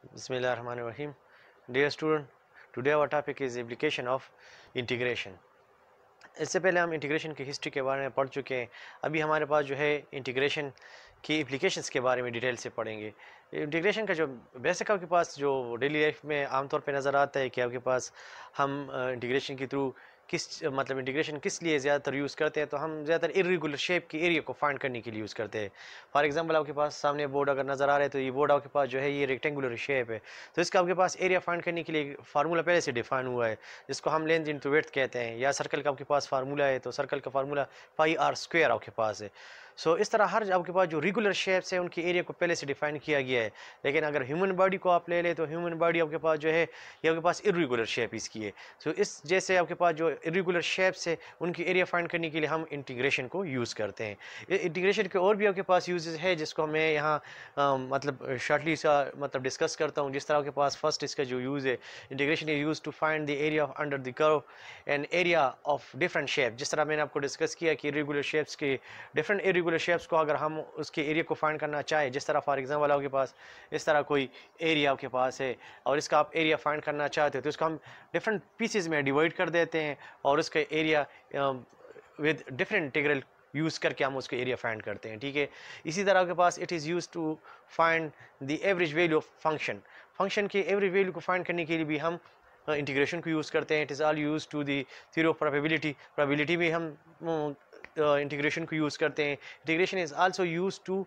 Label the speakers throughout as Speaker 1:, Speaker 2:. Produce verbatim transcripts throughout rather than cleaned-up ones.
Speaker 1: Bismillahirrahmanirrahim. Dear student, today our topic is application of integration. इससे पहले हम integration की हिस्ट्री के बारे में पढ़ चुके हैं। अभी हमारे पास जो है इंटीग्रेशन की एप्लीकेशंस के बारे में डिटेल से पढ़ेंगे। इंटीग्रेशन का जो बेसिक आपके पास जो डेली लाइफ में आमतौर पे नज़र आता है कि आपके पास हम इंटीग्रेशन के थ्रू किस मतलब इंटीग्रेशन किस लिए ज़्यादातर यूज़ करते हैं, तो हम ज़्यादातर इर्रेगुलर शेप की एरिया को फाइंड करने के लिए यूज़ करते हैं। फॉर एग्जांपल आपके पास सामने बोर्ड अगर नज़र आ रहा है तो ये बोर्ड आपके पास जो है ये रेक्टेंगुलर शेप है, तो इसका आपके पास एरिया फाइंड करने के लिए फार्मूला पहले से डिफाइन हुआ है जिसको हम लेंथ इंटू विड्थ कहते हैं। या सर्कल का आपके पास फार्मूला है तो सर्कल का फार्मूला पाई आर स्क्वायर आपके पास है। सो so, इस तरह हर आपके पास जो रेगुलर शेप्स है उनकी एरिया को पहले से डिफाइन किया गया है। लेकिन अगर ह्यूमन बॉडी को आप ले लें तो ह्यूमन बॉडी आपके पास जो है ये आपके पास इर्रेगुलर शेप इसकी है। सो so, इस जैसे आपके पास जो इर्रेगुलर शेप्स है उनकी एरिया फाइंड करने के लिए हम इंटीग्रेशन को यूज़ करते हैं। इंटीग्रेशन के और भी आपके पास यूजेस है जिसको मैं यहाँ मतलब शॉर्टली सा मतलब डिस्कस करता हूँ। जिस तरह आपके पास फर्स्ट इसका जो यूज़ है, integration is use to find the area of under the curve and area of different shape. जिस तरह मैंने आपको डिस्कस किया कि इर्रेगुलर शेप्स के डिफरेंट इर्रेगुलर शेप्स को अगर हम उसके एरिया को फाइंड करना चाहे, जिस तरह फॉर एग्जांपल आपके पास इस तरह कोई एरिया आपके पास है और इसका आप एरिया फाइंड करना चाहते हो तो इसको हम डिफरेंट पीसेज में डिवाइड कर देते हैं और उसका area with different integral use करके हम उसके एरिया फाइंड करते हैं। ठीक है, इसी तरह आपके पास it is use to find the average value of function. Function की एवरेज वैल्यू को फाइंड करने के लिए भी हम इंटीग्रेशन को यूज़ करते हैं। It is all use to the theory of probability. Probability भी हम इंटीग्रेशन uh, को यूज़ करते हैं। Integration is also use to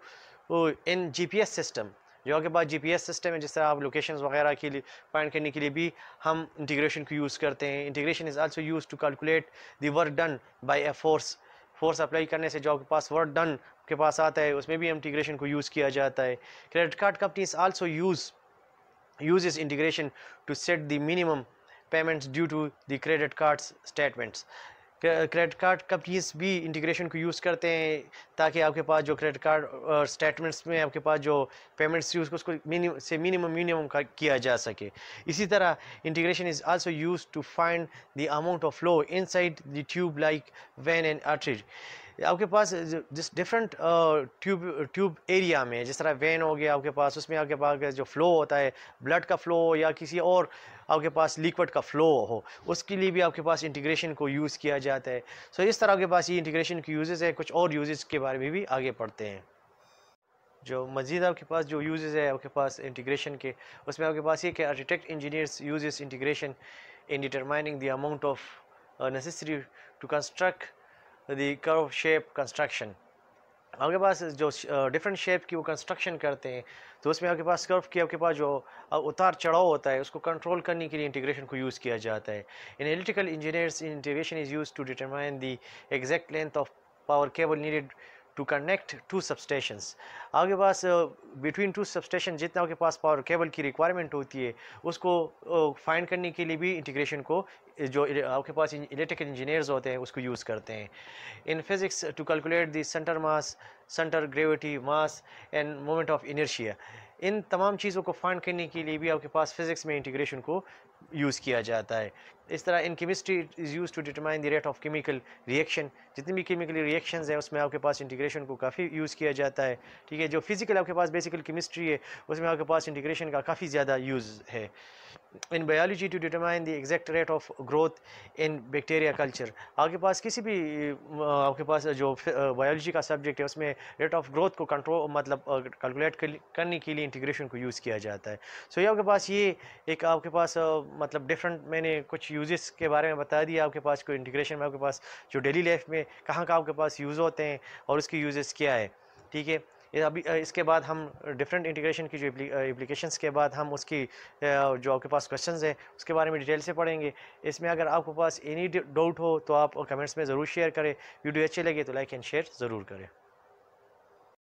Speaker 1: in GPS system. जो आपके पास जीपीएस सिस्टम है, जिस तरह आप लोकेशंस वगैरह के लिए फाइंड करने के लिए भी हम इंटीग्रेशन को यूज़ करते हैं। Integration is also use to calculate the work done by a force. Force apply करने से जो आपके पास वर्क डन के पास आता है उसमें भी इंटीग्रेशन को यूज़ किया जाता है। Credit card companies also use uses integration to set the minimum payments due to the credit cards statements। Credit card companies भी इंटीग्रेशन को यूज़ करते हैं ताकि आपके पास जो क्रेडिट कार्ड स्टेटमेंट्स में आपके पास जो पेमेंट्स यूज़ उसको मिनिमम से मिनिमम मिनिमम का किया जा सके। इसी तरह integration is also use to find the amount of flow inside the tube like vein and artery. आपके पास जिस डिफरेंट ट्यूब ट्यूब एरिया में, जिस तरह वेन हो गया आपके पास, उसमें आपके पास जो फ्लो होता है ब्लड का फ्लो या किसी और आपके पास लिक्विड का फ्लो हो, उसके लिए भी आपके पास इंटीग्रेशन को यूज़ किया जाता है। सो इस तरह आपके पास ये इंटीग्रेशन की यूजेस है। कुछ और यूजेस के बारे में भी आगे पढ़ते हैं। जो मज़ीद आपके पास जो यूजेस है आपके पास इंटीग्रेशन के, उसमें आपके पास ये कि architect engineers uses integration in determining the amount of necessary to construct the curve shape construction. आपके पास जो डिफरेंट शेप की वो कंस्ट्रक्शन करते हैं तो उसमें आपके पास कर्व की आपके पास जो उतार चढ़ाव होता है उसको कंट्रोल करने के लिए इंटीग्रेशन को यूज़ किया जाता है। In electrical engineers integration is use to determine the exact length of power cable needed to connect to substations. आपके पास बिटवीन टू सबस्टेशन जितना आपके पास पावर केबल की रिक्वायरमेंट होती है उसको फाइंड uh, करने के लिए भी इंटीग्रेशन को जो आपके पास इलेक्ट्रिकल इंजीनियर्स होते हैं उसको यूज़ करते हैं। In physics to calculate the centre mass, centre gravity, mass and moment of inertia. इन तमाम चीज़ों को फाइंड करने के लिए भी आपके पास फिज़िक्स में इंटीग्रेशन को यूज़ किया जाता है। इस तरह in chemistry is use to determine the rate of chemical reaction. जितनी भी केमिकल रिएक्शंस हैं उसमें आपके पास इंटीग्रेशन को काफ़ी यूज़ किया जाता है। ठीक है, जो फिजिकल आपके पास बेसिकल केमिस्ट्री है उसमें आपके पास इंटीग्रेशन का काफ़ी ज़्यादा यूज़ है। In biology to determine the exact rate of growth in bacteria culture. आपके पास किसी भी आपके पास जो बायोलॉजी का सब्जेक्ट है उसमें रेट ऑफ ग्रोथ को कंट्रोल मतलब कैलकुलेट करने के लिए इंटीग्रेशन को यूज़ किया जाता है। सो ये आपके पास ये एक आपके पास मतलब डिफरेंट मैंने कुछ यूजेस के बारे में बता दिया। आपके पास कोई इंटीग्रेशन में आपके पास जो डेली लाइफ में कहाँ कहाँ आपके पास यूज़ होते हैं और उसके यूजेस क्या है। ठीक है, ये अभी इसके बाद हम डिफरेंट इंटीग्रेशन की जो एप्लीकेशंस के बाद हम उसकी जो आपके पास क्वेश्चंस हैं उसके बारे में डिटेल से पढ़ेंगे। इसमें अगर आपके पास एनी डाउट हो तो आप कमेंट्स में ज़रूर शेयर करें। वीडियो अच्छे लगे तो लाइक एंड शेयर ज़रूर करें।